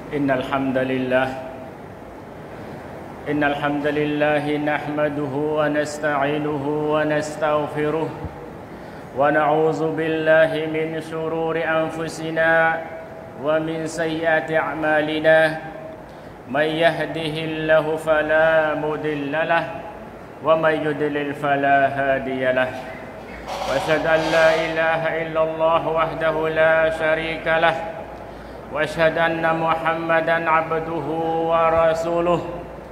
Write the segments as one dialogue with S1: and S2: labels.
S1: إن الحمد لله نحمده ونستعينه ونستغفره ونعوذ بالله من شرور أنفسنا ومن سيئات أعمالنا من يهده الله فلا مضل له ومن يضلل فلا هادي له وأشهد أن لا إله إلا الله وحده لا شريك له وأشهد أن محمدا عبده ورسوله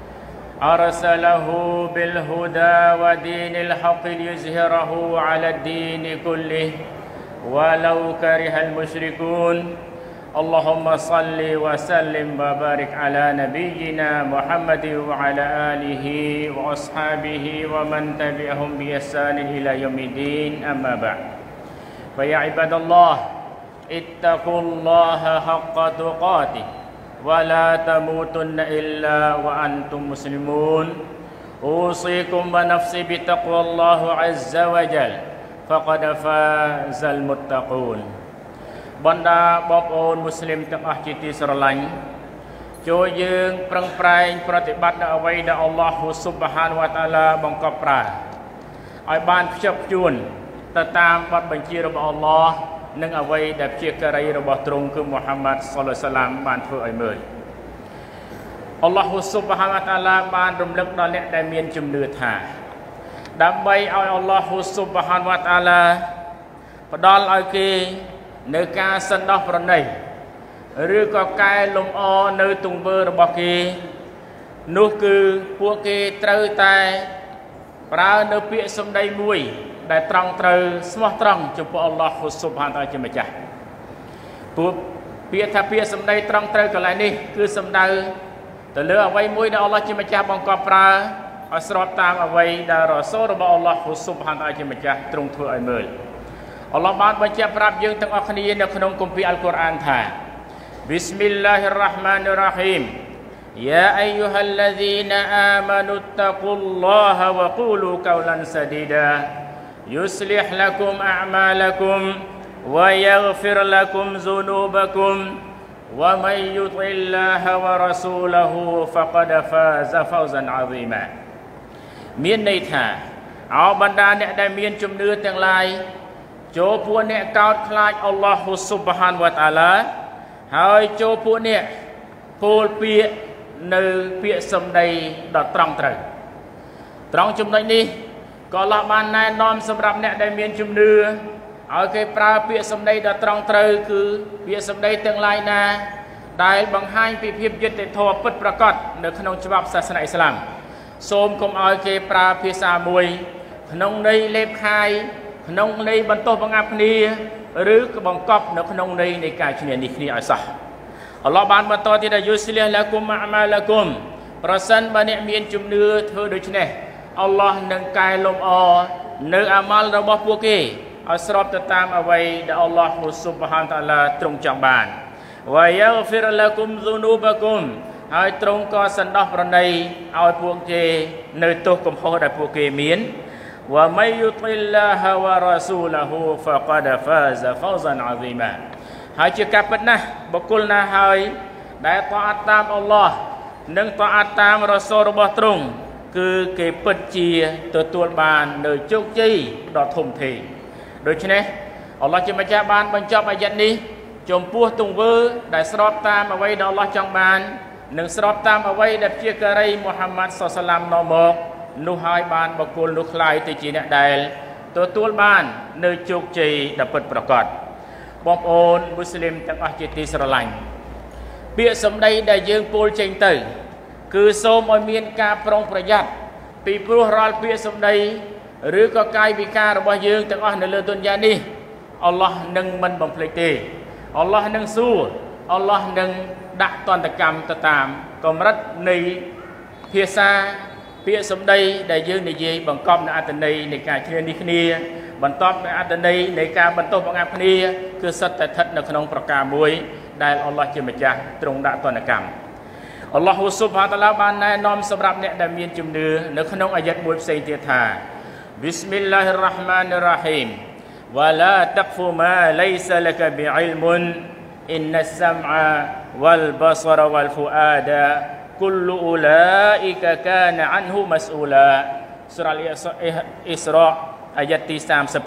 S1: أرسله بالهدى ودين الحق ليظهره على الدين كله ولو كره المشركون اللهم صل وسلم وبارك على نبينا محمد وعلى آله وأصحابه ومن تبعهم بإحسان إلى يوم الدين أما بعد فيا عباد الله اتقوا الله حق تقاته ولا تموتن إلا وأنتم مسلمون أوصيكم ونفسي بتقوى الله عز وجل فقد فاز المتقون បណ្ដាបងប្អូនមូស្លីមទាំងអស់ជាទីស្រឡាញ់ចូលយើងប្រឹងប្រែងប្រតិបត្តិនៅអ្វីដែលអល់ឡោះស៊ុបហានវតាឡាបង្កប់ប្រើឲ្យបានខ្ជាប់ខ្ជួនទៅតាមបទបញ្ជារបស់អល់ឡោះនិងអ្វីដែលជាការីរបស់ទ្រង់គឺមូហាម៉ាត់សល្លឡោះសាឡាមបានធ្វើឲ្យមើលអល់ឡោះស៊ុបហានវតាឡាបានរំលឹកដល់អ្នកដែលមានជំនឿថាដើម្បីឲ្យអល់ឡោះស៊ុបហានវតាឡាផ្ដល់ឲ្យគេនៅការសន្តោសប្រណីឬក៏កែលម្អនៅទង្វើរបស់គេនោះគឺពួកគេត្រូវតែប្រើនៅពាក្យសម្ដីមួយដែលត្រង់ត្រូវស្មោះត្រង់ចំពោះអល់ឡោះស៊ុបហានតាអាឡាជាម្ចាស់ពួកពាក្យថាពាក្យសម្ដីត្រង់ត្រូវកន្លែងនេះគឺសំដៅទៅលើអ្វីមួយដែលអល់ឡោះជាម្ចាស់បង្កប់ប្រើឲ្យស្របតាមអ្វីដែលរ៉ាស៊ូលរបស់អល់ឡោះស៊ុបហានតាអាឡាជាម្ចាស់ទ្រង់ធ្វើឲ្យមើលអល់ឡោះបានបញ្ជាក់ប្រាប់យើងទាំងអស់គ្នានៅក្នុងគម្ពីរអល់កុរអានថាប៊ីស្មិលឡាហ៊ិររ៉ាហ្មានិររ៉ាហ៊ីមយ៉ាអៃយូហាល់ឡាហ្ស៊ីណាអាម៉ានុត្តកុលឡោះវកូលូកោឡានសាឌីដាយុស្លិះឡាគុមអាម៉ាឡាគុមវយ៉ាហ្ហ្វិរឡាគុមស៊ុនូបគុមវមៃយុតិលឡាហវរ៉ាស៊ូលហ៊ូហ្វកដហ្វាហ្សាហ្វោហ្សានអាហ្ស៊ីម៉ាមានន័យថាអោបណ្ដាអ្នកដែលមានជំនឿទាំងឡាយចូលពួកអ្នកកោតខ្លាចអល់ឡោះស៊ុបហានវតាអាឡាហើយចូលពួកអ្នកពោលពាក្យនៅពាក្យសម្ដីដ៏ត្រង់ត្រូវត្រង់ចំណុចនេះក៏អល់ឡោះបានណែនាំសម្រាប់អ្នកដែលមានជំនឿឲ្យគេប្រើពាក្យសម្ដីដ៏ត្រង់ត្រូវគឺពាក្យសម្ដីទាំងឡាយណាដែលបង្ហាញពីភាពយុត្តិធម៌ពិតប្រាកដនៅក្នុងច្បាប់សាសនាអ៊ីស្លាមសូមកុំឲ្យគេប្រើភាសាមួយក្នុងន័យលេបខាយក្នុងន័យបន្ទោសបង្អាប់គ្នាឬក៏បង្កប់នៅក្នុងន័យនៃការឈ្នានីសគ្នាឲ្យសោះអល់ឡោះបានបន្តទៀតថាយុស្លិះឡាគុមអាម៉ាឡាគុមប្រសិនបើអ្នកមានជំនឿធ្វើដូច្នេះអល់ឡោះនឹងកែលម្អនៅអាម៉ាល់របស់ពួកគេឲ្យស្របទៅតាមអ្វីដែលអល់ឡោះស៊ុបហានតាអាឡាទ្រង់ចង់បានវយ៉ាហ្ហ្វិរឡាគុមស៊ុនូបគុមហើយទ្រង់ក៏សន្តោសប្រណីឲ្យពួកគេនៅទោសកំហុសដែលពួកគេមានومن يطع الله ورسوله فقد فاز فوزا عظيما ហើយជាការពិតណាស់បុគ្គលណាហើយដែលតអាត់តាមអល់ឡោះនិងតអាត់តាមរ៉ាស៊ូលរបស់ទ្រង់គឺគេពិតជាទទួលបាននូវជោគជ័យដ៏ធំធេងដូច្នេះអល់ឡោះជាម្ចាស់បានបញ្ចប់អាយ៉ាតនេះចំពោះទង្វើដែលស្របតាមអ្វីដែលអល់ឡោះចង់បាននិងស្របតាមអ្វីដែលជាការីមូហាម៉ាត់សល្លឡាមនាំមកនោះហើយបានបកគលនោះខ្លាយទៅជាអ្នកដែលទទួលបាននៅជោគជ័យដ៏ពិតប្រាកដបងប្អូនមូស្លីមទាំងអស់ជាទីស្រឡាញ់ពាក្យសម្ដីដែលយើងពោលចេញទៅគឺសូមឲ្យមានការប្រុងប្រយ័ត្នពីព្រោះរាល់ពាក្យសម្ដីឬក៏កាយវិការរបស់យើងទាំងអស់នៅលើទុនយ៉ានេះអល់ឡោះនឹងមិនបំភ្លេចទេអល់ឡោះនឹងសួរអល់ឡោះនឹងដាក់ទណ្ឌកម្មទៅតាមកម្រិតនៃភាសាពាក្យសម្ដីដែលយើងនិយាយបង្កប់នៅអត្ថន័យនៃការឈ្នានីសគ្នាបន្ទាប់នៅអត្ថន័យនៃការបន្ទោសបង្អាប់គ្នាគឺសិតតែស្ថិតនៅក្នុងប្រការមួយដែលអល់ឡោះជាម្ចាស់ទ្រង់ដាក់ទណ្ឌកម្មអល់ឡោះស៊ុបហានតាអាឡាបានណែនាំសម្រាប់អ្នកដែលមានជំនឿនៅក្នុងអាយ៉ាតមួយផ្សេងទៀតថាប៊ីស្មិលឡាហ៊ិររ៉ាហ្មានិររ៉ាហ៊ីម ولا تقف ما ليس لك بعلم อินนัสซัมอะวัลบัศรวัลฟุอาดะกุลอุลาอิกะกานะอันฮุมัสอูลาสุราอิสราอายะที่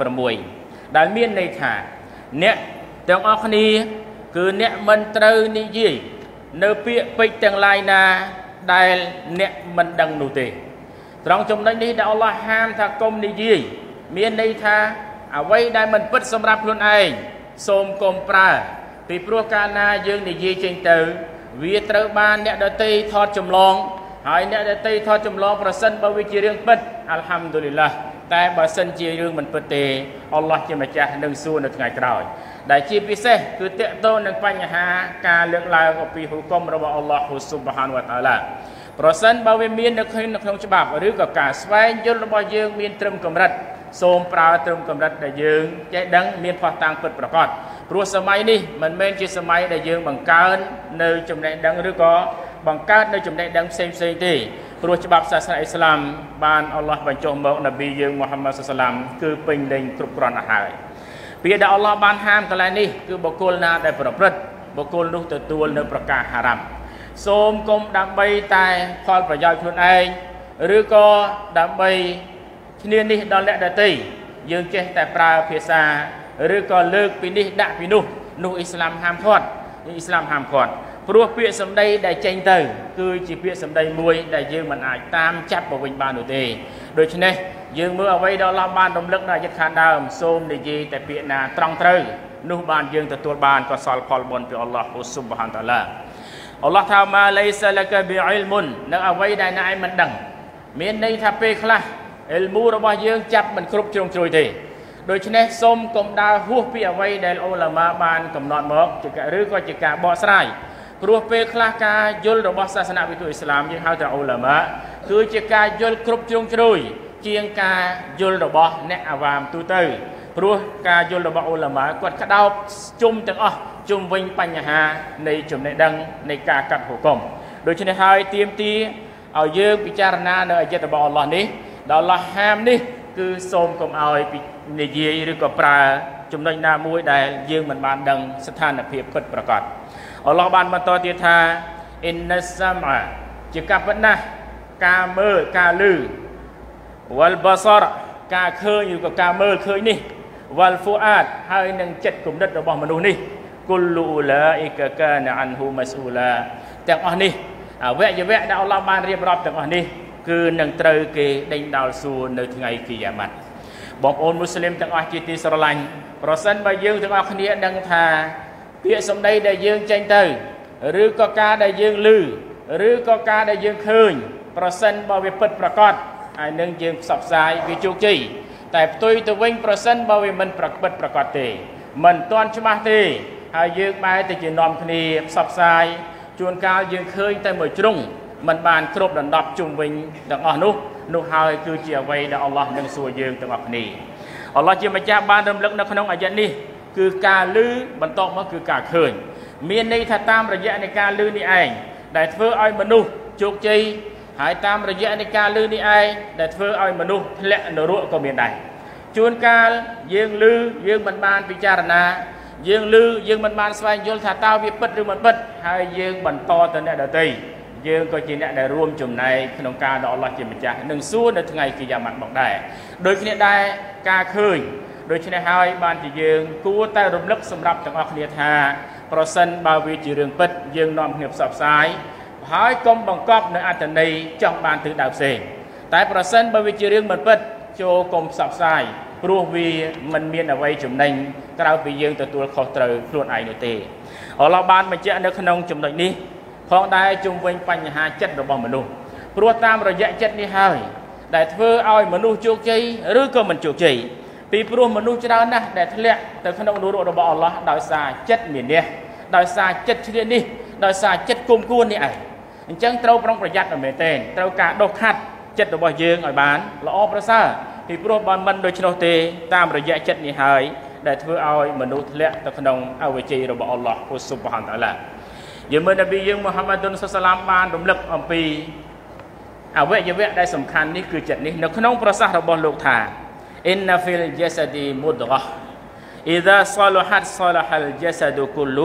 S1: 36ដែលមានន័យថាអ្នកទាំងអស់គ្នាគឺអ្នកមិនត្រូវនិយាយនៅពាក្យពេចន៍ទាំងឡាយណាដែលអ្នកមិនដឹងនោះទេត្រង់ចំណុចនេះដែលអល់ឡោះហាមថាកុំនិយាយមានន័យថាអ្វីដែលមិនពិតសម្រាប់ខ្លួនឯងសូមកុំប្រើពីព្រោះកាលណាយើងនិយាយចេញទៅវាត្រូវបានអ្នកដទៃថតចម្លងហើយអ្នកដទៃថតចម្លងប្រសិនបើវាជារឿងពិតអល់ហាំឌុលីឡាតែបើសិនជារឿងមិនពិតទេអល់ឡោះជាម្ចាស់នឹងសួរនៅថ្ងៃក្រោយដែលជាពិសេសគឺតកតងនឹងបញ្ហាការលើកឡើងអំពីហុគមរបស់អល់ឡោះស៊ុបហានវតាអាឡាប្រសិនបើវាមាននៅក្នុងច្បាប់ឬក៏ការស្វែងយល់របស់យើងមានត្រឹមកម្រិតសូមប្រើត្រឹមកម្រិតដែលយើងចេះដឹងមានផុសតាំងពិតប្រាកដព្រោះសម័យនេះមិនមែនជាសម័យដែលយើងបង្កើននៅចំណេះដឹងឬក៏បង្កើតនៅចំណេះដឹងផ្សេងទេព្រោះច្បាប់សាសនាអ៊ីស្លាមបានអល់ឡោះបញ្ចុះមកនប៊ីយើងមូហាម៉ាត់សុសឡាមគឺពេញលេញគ្រប់គ្រាន់ទៅហើយពាក្យដែលអល់ឡោះបានហាមកន្លែងនេះគឺបុគ្គលណាដែលប្រព្រឹត្តបុគ្គលនោះទទួលនៅប្រការហារ៉ាំសូមកុំដើម្បីតែផលប្រយោជន៍ខ្លួនឯងឬក៏ដើម្បីឈ្នានេះដល់អ្នកដទៃយើងចេះតែប្រើភាសាឬក៏លើកពីនេះដាក់ពីនោះអ៊ីស្លាមហាមឃាត់ព្រោះពាក្យសម្ដីដែលចេញទៅគឺជាពាក្យសម្ដីមួយដែលយើងមិនអាចតាមចាប់មកវិញបាននោះទេដូច្នេះយើងមើលអ្វីដែលអល់ឡោះបានរំលឹកនៅអាយតខាងដើមសូមនិយាយតែពាក្យណាត្រង់ត្រូវនោះបានយើងទទួលបានកុសលផលបុណ្យពីអល់ឡោះស៊ុបហានតាឡាអល់ឡោះថាម៉ាឡៃសាឡាកាប៊ីអ៊ីលមុននៅអ្វីដែលអ្នកឯងមិនដឹងមានន័យថាពេលខ្លះអ៊ីលមូរបស់យើងចាប់មិនគ្រប់ជ្រុងជ្រោយទេដូច្នេះសូមកុំដើរហួសពីអ្វីដែលឧលាម៉ាបានកំណត់មកឬក៏ជាការបកស្រាយព្រោះពេលខ្លះការយល់របស់សាសនាវិទូអ៊ីស្លាមយើងហៅថាឧលាម៉ាគឺជាការយល់គ្រប់ជ្រុងជ្រោយជាងការយល់របស់អ្នកអាវ៉ាមទូទៅព្រោះការយល់របស់ឧលាម៉ាគាត់ក្តោបជុំទាំងអស់ជុំវិញបញ្ហានៃចំណេះដឹងនៃការកាត់ហុគមដូច្នេះហើយទាមទារឲ្យយើងពិចារណានៅអាយតរបស់អល់ឡោះនេះដែលអល់ឡោះហាមនេះគឺសូមកុំឲ្យនិយាយឬក៏ប្រើចំណុចណាមួយដែលយើងមិនបានដឹងស្ថានភាពពិតប្រាកដអល់ឡោះបានបន្តទៀតថាអ៊ីនណាសសាមអាជាការពិតណាស់ការមើលការឮវ៉ាល់បាសរការឃើញឬក៏ការមើលឃើញនេះវ៉ាល់ហ្វូអាតហើយនឹងចិត្តគំនិតរបស់មនុស្សនេះគុលឧឡាអ៊ីកាកានអានហ៊ូម៉ាស៊ូឡាទាំងអស់នេះវគ្គដែលអល់ឡោះបានរៀបរាប់ទាំងអស់នេះគឺនឹងត្រូវគេដេញដោលសួរនៅថ្ងៃគីយ៉ាម៉ាត់បងប្អូនមូស្លីមទាំងអស់ជាទីស្រឡាញ់ប្រសិនបើយើងទាំងអស់គ្នាដឹងថាពាក្យសម្ដីដែលយើងចេញទៅឬក៏ការដែលយើងឮឬក៏ការដែលយើងឃើញប្រសិនបើវាពិតប្រាកដហើយនឹងយើងផ្សព្វផ្សាយវាជោគជ័យតែផ្ទុយទៅវិញប្រសិនបើវាមិនពិតប្រាកដទេមិនទាន់ច្បាស់ទេហើយយើងបែរទៅជានាំគ្នាផ្សព្វផ្សាយជួនកាលយើងឃើញតែមួយជ្រុងមិនបានគ្រប់ដណ្ដប់ជុំវិញទាំងអស់នោះហើយគឺជាអ្វីដែលអល់ឡោះនឹងសួរយើងទាំងអស់គ្នាអល់ឡោះជាម្ចាស់បានរំលឹកនៅក្នុងអាយតនេះគឺការឮបន្តមកគឺការឃើញមានន័យថាតាមរយៈនៃការឮនេះឯងដែលធ្វើឲ្យមនុស្សជោគជ័យហើយតាមរយៈនៃការឮនេះឯងដែលធ្វើឲ្យមនុស្សធ្លាក់នរកក៏មានដែរជួនកាលយើងឮយើងមិនបានពិចារណាយើងឮយើងមិនបានស្វែងយល់ថាតើវាពិតឬមិនពិតហើយយើងបន្តទៅអ្នកដទៃយើងក៏ជាអ្នកដែលរួមចំណែកក្នុងការដែលអល់ឡោះជាម្ចាស់នឹងសួរនៅថ្ងៃគីយ៉ាម៉ាត់ផងដែរដូចគ្នាដែរការឃើញដូច្នេះហើយបានជាយើងគួរតែរំលឹកសម្រាប់ទាំងអស់គ្នាថាប្រសិនបើវាជារឿងពិតយើងនាំគ្នាផ្សព្វផ្សាយហើយកុំបង្កប់នៅអត្ថន័យចង់បានទិសដៅផ្សេងតែប្រសិនបើវាជារឿងមិនពិតចូលកុំផ្សព្វផ្សាយព្រោះវាមិនមានអ្វីចំណេញក្រៅពីយើងទទួលខុសត្រូវខ្លួនឯងនោះទេអល់ឡោះបានបញ្ជាក់នៅក្នុងចំណុចនេះផងដែរជុំវិញបញ្ហាចិត្តរបស់មនុស្សព្រោះតាមរយៈចិត្តនេះហើយដែលធ្វើឲ្យមនុស្សជោគជ័យឬក៏មិនជោគជ័យពីព្រោះមនុស្សច្រើនណាស់ដែលធ្លាក់ទៅក្នុងនរករបស់អល់ឡោះដោយសារចិត្តមានះដោយសារចិត្តឈ្នានេះដោយសារចិត្តគុំគួននេះឯងអញ្ចឹងត្រូវប្រុងប្រយ័ត្នមែនទែនត្រូវការដុសខាត់ចិត្តរបស់យើងឲ្យបានល្អប្រសើរពីព្រោះបើមិនដូច្នោះទេតាមរយៈចិត្តនេះហើយដែលធ្វើឲ្យមនុស្សធ្លាក់ទៅក្នុងអវិជ្ជ័យរបស់អល់ឡោះស៊ុបហានតាឡាយើងមើលនប៊ីយើងមូហាម៉ាត់សុសឡាមបានរំលឹកអំពីអវយវៈដែលសំខាន់នេះគឺចិត្តនេះនៅក្នុងប្រសាសន៍របស់លោកថា Inna fil jasadi mudghah idza salahat salahal jasadu kulluh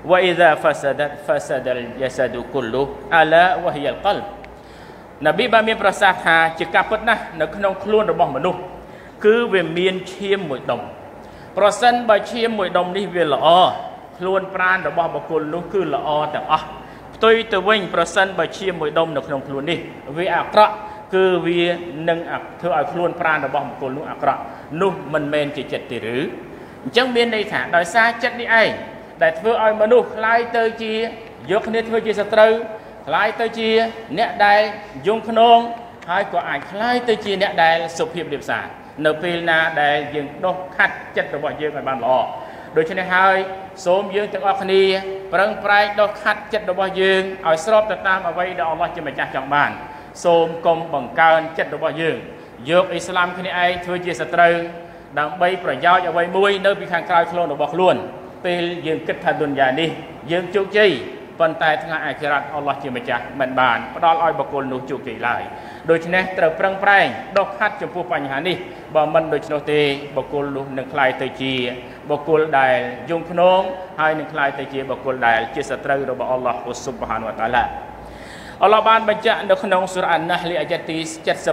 S1: وإذا فسدت فسد الجسد كله ألا وهي القلب នប៊ីបានមានប្រសាសន៍ថាជាការពិតណាស់នៅក្នុងខ្លួនរបស់មនុស្សគឺវាមានឈាមមួយដុំប្រសិនបើឈាមមួយដុំនេះវាល្អខ្លួនប្រាណរបស់បុគ្គលនោះគឺល្អទាំងអស់ផ្ទុយទៅវិញប្រសិនបើឈាមមួយដុំនៅក្នុងខ្លួននេះវាអាក្រក់គឺវានឹងធ្វើឲ្យខ្លួនប្រាណរបស់បុគ្គលនោះអាក្រក់នោះមិនមែនជាចិត្តទេឬអញ្ចឹងមានន័យថាដោយសារចិត្តនេះឯងដែលធ្វើឲ្យមនុស្សคล้ายទៅជាយកគ្នាធ្វើជាសត្រូវคล้ายទៅជាអ្នកដែលយងខ្នងហើយក៏អាចคล้ายទៅជាអ្នកដែលសុភាពរាបសារនៅពេលណាដែលយើងដុសខាត់ចិត្តរបស់យើងឲ្យបានល្អដូច្នេះហើយសូមយើងទាំងអស់គ្នាប្រឹងប្រែងដុសខាត់ចិត្តរបស់យើងឲ្យស្របទៅតាមអ្វីដែលអល់ឡោះជាម្ចាស់ចង់បានសូមកុំបង្កើនចិត្តរបស់យើងយកអ៊ីស្លាមគ្នាឯងធ្វើជាសត្រូវដើម្បីប្រយោជន៍អ្វីមួយនៅពីខាងក្រោយខ្លួនរបស់ខ្លួនពេលយើងគិតថាឌុនយ៉ានេះយើងជោគជ័យប៉ុន្តែថ្ងៃអាខិរ៉ាត់អល់ឡោះជាម្ចាស់មិនបានផ្ដល់ឲ្យបុគ្គលនោះជោគជ័យឡើយដូច្នេះត្រូវប្រឹងប្រែងដុសខាត់ចំពោះបញ្ហានេះបើមិនដូច្នោះទេបុគ្គលនោះនឹងក្លាយទៅជាបុគ្គលដែលយងខ្នងហើយនឹងក្លាយទៅជាបុគ្គលដែលជាសត្រូវរបស់អល់ឡោះស៊ុបហានវតាឡាអល់ឡោះបានបញ្ជាក់នៅក្នុងសូរ៉ា An-Nahl អាយ៉ាទី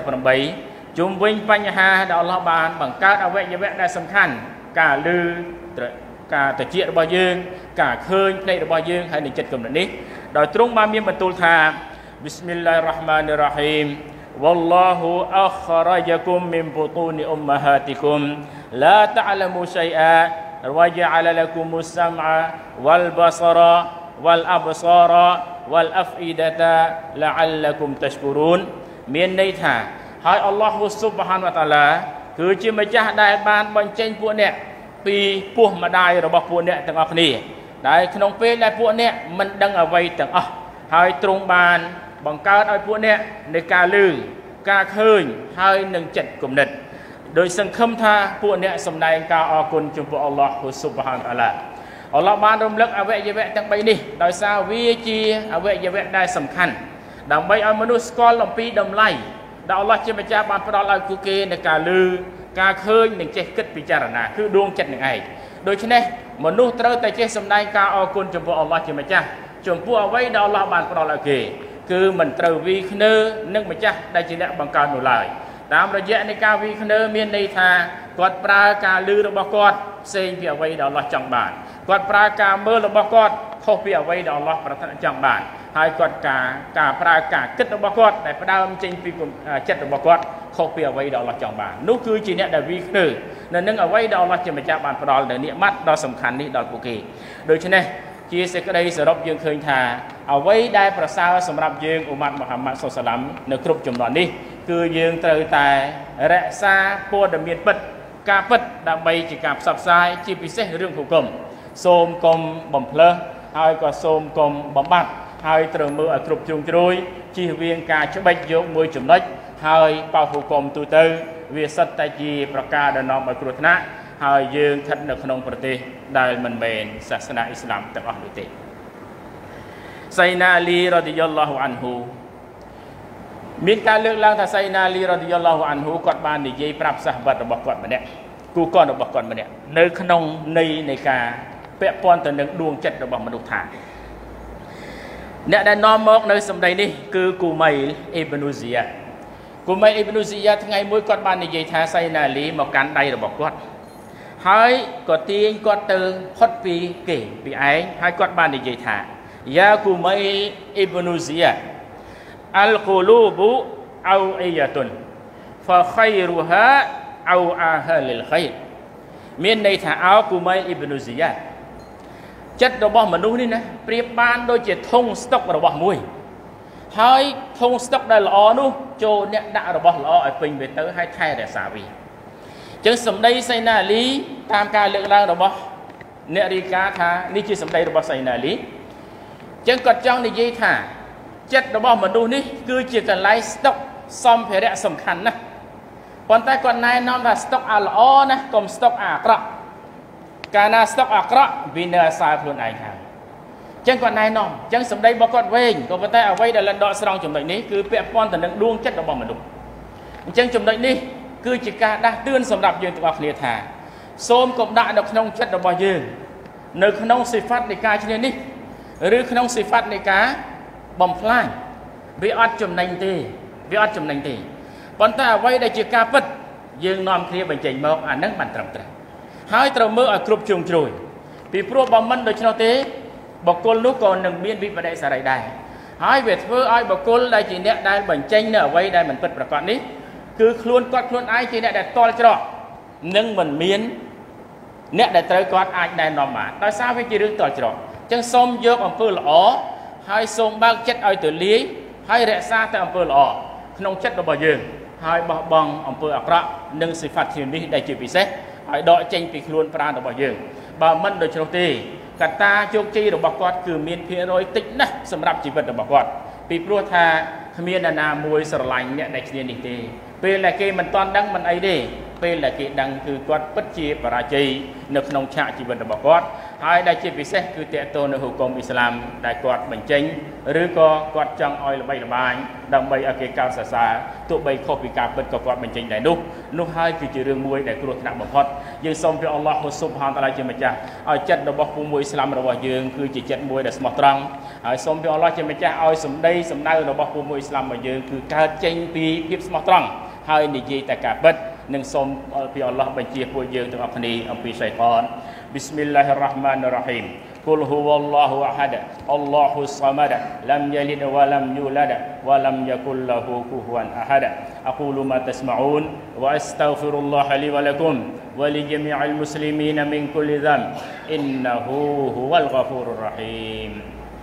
S1: 78ជុំវិញបញ្ហាដែលអល់ឡោះបានបង្កើតអវយវៈដែលសំខាន់ការឮការត្រជាក់របស់យើងការឃើញភ្នែករបស់យើងហើយនឹងចិត្តគំនិតនេះដោយទ្រង់បានមានបន្ទូលថា Bismillahirrahmanirrahim Wallahu akhrajakum min butuni ummahatikum la ta'lamu syai'a wa ja'ala lakumus sam'a wal basara wal absara wal af'idata la'allakum tashkurun មានន័យថាហើយអល់ឡោះស៊ុបហានវតាឡាគឺជាម្ចាស់ដែលបានបញ្ចេញពួកអ្នកពីពោះម្ដាយរបស់ពួកអ្នកទាំងអស់គ្នាដែលក្នុងពេលដែលពួកអ្នកមិនដឹងអ្វីទាំងអស់ហើយទ្រង់បានបង្កើតឲ្យពួកអ្នកនៃការឮការឃើញហើយនឹងចិត្តគំនិតដោយសង្ឃឹមថាពួកអ្នកសម្ដែងការអរគុណចំពោះអល់ឡោះស៊ុបហានតាឡាអល់ឡោះបានរំលឹកអវយវៈទាំង3នេះដោយសារវាជាអវយវៈដែលសំខាន់ដើម្បីឲ្យមនុស្សស្គាល់អំពីតម្លៃដែលអល់ឡោះជាម្ចាស់បានផ្ដល់ឲ្យពួកគេនៃការឮការឃើញនិងចេះគិតពិចារណាគឺដួងចិត្តនឹងឯងដូច្នេះមនុស្សត្រូវតែចេះសម្ដែងការអរគុណចំពោះអល់ឡោះជាម្ចាស់ចំពោះអ្វីដែលអល់ឡោះបានផ្ដល់ឲ្យគេគឺមិនត្រូវវីខ្នើនឹងម្ចាស់ដែលជាអ្នកបង្កើតនោះឡើយតាមរយៈនៃការវីខ្នើមានន័យថាគាត់ប្រើការឮរបស់គាត់ផ្សេងពីអ្វីដែលអល់ឡោះចង់បានគាត់ប្រើការមើលរបស់គាត់ខុសពីអ្វីដែលអល់ឡោះប្រាថ្នាចង់បានហើយគាត់ការប្រើការគិតរបស់គាត់ដែលផ្ដើមចេញពីចិត្តរបស់គាត់ខុសពីអ្វីដែលអល់ឡោះចង់បាននោះគឺជាអ្នកដែលវីខ្នើនៅនឹងអ្វីដែលអល់ឡោះជាម្ចាស់បានផ្ដល់នៅនិមិត្តដ៏សំខាន់នេះដល់ពួកគេដូច្នេះជាសេចក្តីសរុបយើងឃើញថាអ្វីដែលប្រសើរសម្រាប់យើងអ៊ុម៉ាត់មូហាម៉ាត់សុសឡាមនៅគ្រប់ចំណន់នេះគឺយើងត្រូវតែរក្សាព័ត៌មានពិតការពិតដើម្បីជាការផ្សព្វផ្សាយជាពិសេសរឿងហុគមសូមកុំបំភ្លើសហើយក៏សូមកុំបំបត្តិហើយត្រូវមើលឲ្យគ្រប់ជ្រុងជ្រោយជៀសវាងការច្បិចយកមួយចំណុចហើយប៉ះហុគមទូទៅវាសិតតែជាប្រការដែលនាំឲ្យគ្រោះថ្នាក់ហើយយើងស្ថិតនៅក្នុងប្រទេសដែលមិនមែនសាសនាអ៊ីស្លាមទាំងអស់នោះទេសៃណាអាលីរ៉ាឌីយ៉ាឡោះអានហ៊ូមានការលើកឡើងថាសៃណាអាលីរ៉ាឌីយ៉ាឡោះអានហ៊ូគាត់បាននិយាយប្រាប់សាហបတ်របស់គាត់ម្នាក់គូកនរបស់គាត់ម្នាក់នៅក្នុងន័យនៃការពាក់ព័ន្ធទៅនឹងដួងចិត្តរបស់មនុស្សថាអ្នកដែលនាំមកនៅសម្ដីនេះគឺគូម៉ៃអ៊ីបនូស៊ីយ៉ាគូម៉ៃអ៊ីបនូស៊ីយ៉ាថ្ងៃមួយគាត់បាននិយាយថាសៃណាអាលីមកកាន់ដៃរបស់គាត់ហើយក៏ទាញគាត់ទៅផុតពីគេពីឯងហើយគាត់បាននិយាយថាយ៉ាគូម៉ៃអ៊ីបនូស៊ីយ៉ាអលកូលូបូអោអ៊ីយ៉ាតុនហ្វខៃរូហាអោអាហាលិលខៃរមានន័យថាអោគូម៉ៃអ៊ីបនូស៊ីយ៉ាចិត្តរបស់មនុស្សនេះណាប្រៀបបានដូចជាធុងស្តុករបស់មួយហើយធុងស្តុកដែលល្អនោះចូលអ្នកដាក់របស់ល្អឲ្យពេញវាទៅហើយថែរក្សាវាចឹងសម្ដីសៃណាអាលីតាមការលើកឡើងរបស់អ្នករាយការណ៍ថានេះជាសម្ដីរបស់សៃណាអាលីចឹងគាត់ចង់និយាយថាចិត្តរបស់មនុស្សនេះគឺជាកន្លែងស្តុកសម្ភារៈសំខាន់ណាស់ប៉ុន្តែគាត់ណែនាំថាស្តុកអាល្អណាស់កុំស្តុកអាក្រក់កាលណាស្តុកអាក្រក់វានៅអាស្រ័យខ្លួនឯងហើយចឹងគាត់ណែនាំចឹងសម្ដីរបស់គាត់វែងក៏ប៉ុន្តែអ្វីដែលលិនដកស្រង់ចំណុចនេះគឺពាក់ព័ន្ធទៅនឹងដួងចិត្តរបស់មនុស្សអញ្ចឹងចំណុចនេះគឺជាការដាស់តឿនសម្រាប់យើងទាំងអស់គ្នាថាសូមកុំដាក់នៅក្នុងចិត្តរបស់យើង nơi không sĩ phát để ca cho nên đi rư không sĩ phát để cá bầm phai vì ớt chùm nành tì bọn ta quay đây chỉ ca vật dương nòm kia bệnh chỉnh mọc nâng bàn trầm trầm hai trầm mơ ở cục trường rồi vì pro bom mân được cho nó thế bọc côn lúc còn đừng biên vị và đại xã đại đài hai việt vơ ai bọc côn đây chỉ nét đây bệnh chênh ở quay đây mình vật và con đi cứ luôn ai chỉ nét đẹp to cho nâng mình miên nét đẹp tới con ai đây nòm mà tại sao phải chỉ đứng to cho chân xôm vô bằng phơi lỏ hai xôm bao chất ai từ lý hai rẽ xa tại bằng phơi lỏ không chất nó bao giờ hai bao bằng bằng phơi ạc nâng sự phát triển đi đây chỉ bị xét hai đội tranh bị luôn pran nó bao giờ bà mân được cho tì cả ta chốt chi được bọc quạt cứ miên phía rồi tích nè sầm rạp chỉ vật được bọc quạt bị pro tha miên là na mùi sờ lạnh nhẹ đại diện đi tì về là cái mình toàn đăng mình ấy đi về là cái đăng cứ quạt bất chi và ra chi nước nông trại chỉ vật được bọc quạt hai đại chỉ bị xét cứ tệ tôn ở hữu công Islam đại quạt mình tranh rứ co quạt trong oi là bay là bài đồng bay ở cái cao xa xa tụ bay không bị cạp vật có quạt mình tranh đại nút hai cứ chỉ riêng mùi đại cột nặng bọc quạt nhưng xong với Allah subhanahu wa ta'ala chỉ mà cha ở chất đó bọc mùi Islam rồi dương cứ chỉ chất mùi để smart trăng ở xong với Allah chỉ mà cha oi sum đây sum đây rồi bọc mùi Islam mà dương cứ ca tranh pi tiếp smart trăng hai niệm gì tại cạp vật nhưng xong với Allah bên chia mùi dương từ ông này ông pi say con Bismillahirrahmanirrahim Qul huwallahu ahad Allahus samad lam yalid wa lam yulad wa lam yakul lahu kufuwan ahad aqulu ma tasma'un wa astaghfirullah li wa lakum wa li jami'il muslimina min kulli dhanb innahu huwal ghafurur rahim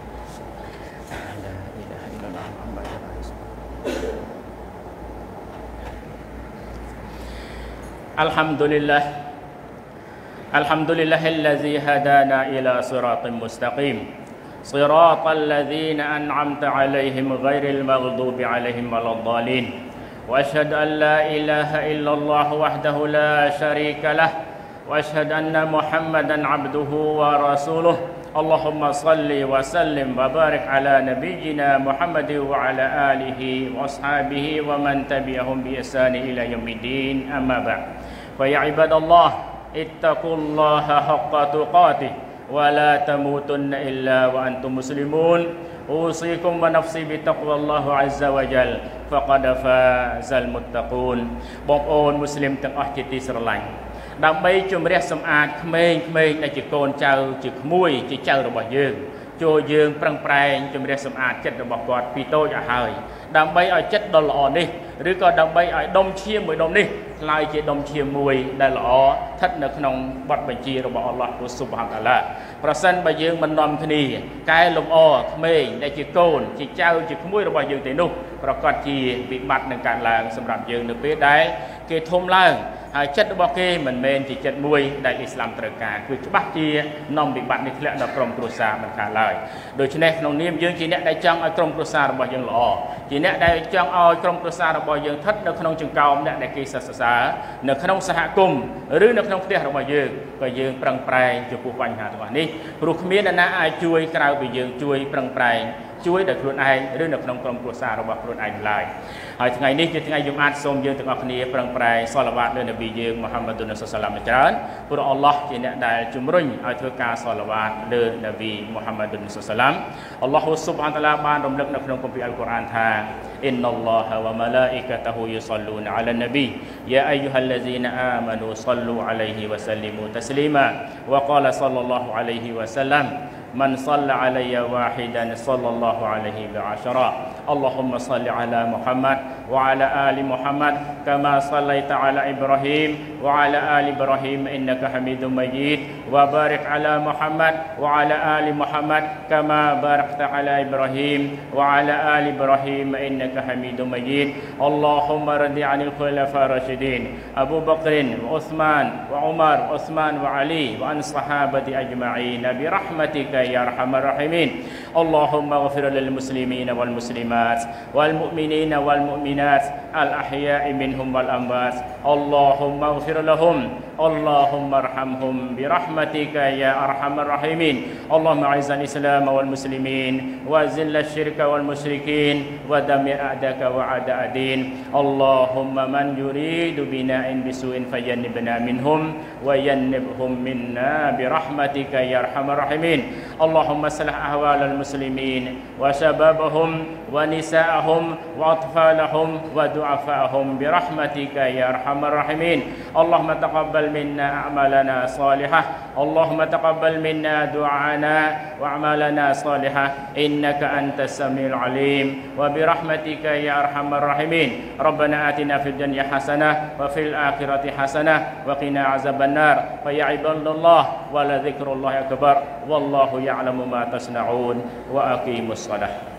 S1: Alhamdulillah Alhamdulillahilladzi hadana ila siratin mustaqim siratal ladzina an'amta 'alaihim ghairil maghdubi 'alaihim waladdallin wa asyhadu an la ilaha illallah wahdahu la syarika lah wa asyhadu anna Muhammadan 'abduhu wa rasuluh Allahumma salli wa sallim wa barik ala nabiyyina Muhammad wa ala alihi wa ashabihi wa man tabi'ahum bi ihsani ila yaumiddin amma ba'd fa ya ibadallah ittaqullaha haqqa tuqatih wa la tamutunna illa wa antum muslimun usikum wa nafsi bi taqwallahi azza wa jal faqad fazal muttaqun បងប្អូនមូស្លីមទាំងអស់ជាទីស្រឡាញ់ដើម្បីជំរះសម្អាតក្មេងៗដែលជាកូនចៅជាក្មួយជាចៅរបស់យើងចូលយើងប្រឹងប្រែងជំរះសម្អាតចិត្តរបស់គាត់ពីតូចឲ្យហើយដើម្បីឲ្យចិត្តដ៏ល្អនេះឬក៏ដើម្បីឲ្យដុំឈាមមួយដុំនេះខ្លាយជាដុំឈាមមួយដែលល្អស្ថិតនៅក្នុងបទបញ្ជារបស់អល់ឡោះស៊ុបហានតាឡាប្រសិនបើយើងមិននាំគ្នាកែលម្អក្មេងដែលជាកូនជាចៅជាក្មួយរបស់យើងទេនោះប្រកាសជាវិបត្តិនឹងកើតឡើងសម្រាប់យើងនៅពេលដែលគេធំឡើងហើយចិត្តរបស់គេមិនមែនជាចិត្តមួយដែលអ៊ីស្លាមត្រូវការគឺច្បាស់ជានាំវិបត្តិនេះធ្លាក់ដល់ក្រុមគ្រួសារមិនខានឡើយដូច្នេះក្នុងនាមយើងជាអ្នកដែលចង់ឲ្យក្រុមគ្រួសាររបស់យើងល្អជាអ្នកដែលចង់ឲ្យក្រុមគ្រួសាររបស់យើងស្ថិតនៅក្នុងចង្កោមអ្នកដែលគេសរសើរនៅក្នុងសហគមន៍ឬនៅក្នុងផ្ទះរបស់យើងក៏យើងប្រឹងប្រែងចំពោះបញ្ហាទាំងអស់នេះព្រោះគ្មានអ្នកណាអាចជួយក្រៅពីយើងជួយប្រឹងប្រែងជួយដោយខ្លួនឯងឬនៅក្នុងក្រុមគ្រួសាររបស់ខ្លួនឯងឡើយហើយថ្ងៃនេះជាថ្ងៃយំអាតសូមយើងទាំងអស់គ្នាប្រឹងប្រែងសល្វាតលើនប៊ីយើងមូហាម៉ាត់សល្លាមច្រើនព្រោះអល់ឡោះជាអ្នកដែលជំរុញឲ្យធ្វើការសល្វាតលើនប៊ីមូហាម៉ាត់សល្លាមអល់ឡោះស៊ុបហានតាឡាបានរំលឹកនៅក្នុងគម្ពីរអល់កុរអានថាអ៊ីនណល់ឡោះវ៉ាម៉ាឡាអ៊ីកាតុហ៊ូយុសល្លូនអាឡានប៊ីយ៉ាអាយុហាល់ឡាហ្ស៊ីណាអាម៉ានូសល្លូអាឡៃហ៊ីវ៉ាសល្លីមូតស្លីម៉ាវ៉ាកាឡាសល្លឡោះអាឡៃហ៊ីវ៉ាសល្លាមمن صلى علي واحدا صلى الله عليه بعشرة اللهم صل على محمد وعلى آل محمد كما صليت على إبراهيم وعلى آل إبراهيم إنك حميد مجيد وبارك على محمد وعلى آل محمد كما باركت على إبراهيم وعلى آل إبراهيم إنك حميد مجيد اللهم رضي عن الخلفاء الراشدين أبو بكر وعثمان وعمر وعثمان وعلي وعن الصحابة أجمعين برحمتك يا أرحم الراحمين اللهم اغفر للمسلمين والمسلمات والمؤمنين والمؤمنات الأحياء منهم والأموات اللهم اغفر لهم اللهم ارحمهم برحمتك يا أرحم الراحمين اللهم أعز الإسلام والمسلمين وأذل الشرك والمشركين ودمر أعداءك وأعداء الدين اللهم من يريد بنا بسوء فجنبنا منهم وجنبهم منا برحمتك يا أرحم الراحمين اللهم اصلح أحوال المسلمين وشبابهم ونساءهم وأطفالهم وضعفاءهم برحمتك يا أرحم الراحمين اللهم تقبل منا أعمالنا صالحة اللهم تقبل منا دعانا وأعمالنا صالحة إنك أنت السميع العليم وبرحمتك يا أرحم الراحمين ربنا آتنا في الدنيا حسنة وفي الآخرة حسنة وقنا عذاب النار فيا عباد الله ولذكر الله أكبر والله يعلم ما تصنعون وأقيموا الصلاة